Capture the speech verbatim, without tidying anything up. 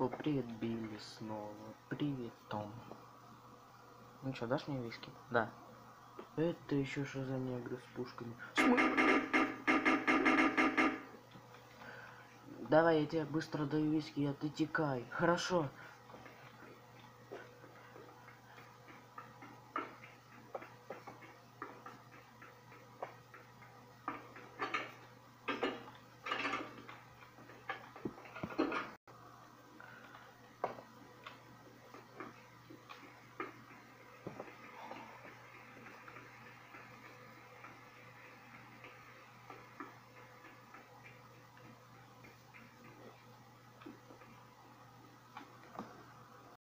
О, привет, Билли, снова. Привет, Том. Ну что, дашь мне виски? Да. Это еще что за негры с пушками? Давай, я тебе быстро даю виски, а ты текай. Хорошо.